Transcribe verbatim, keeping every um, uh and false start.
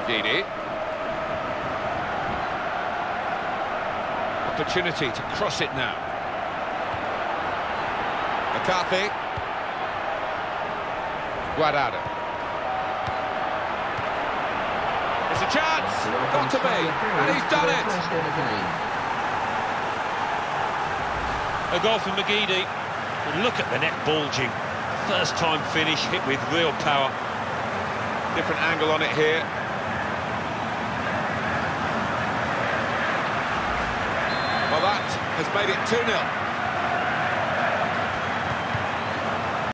McGeady. Opportunity to cross it now. McCarthy. Guardado. It's a chance. Got to be. And he's done it. A goal from McGeady. And look at the net bulging. First time finish, hit with real power. Different angle on it here. Well, that has made it two nil.